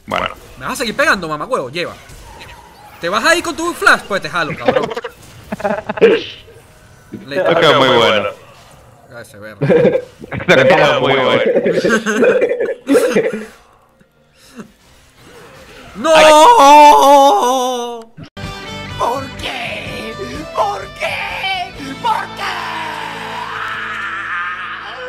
Bueno. ¿Me vas a seguir pegando, mamacuevo? Lleva. ¿Te vas a ir con tu flash? Pues te jalo, cabrón. Esto quedó muy bueno. Ese verlo. Esto quedó muy bueno. ¡No!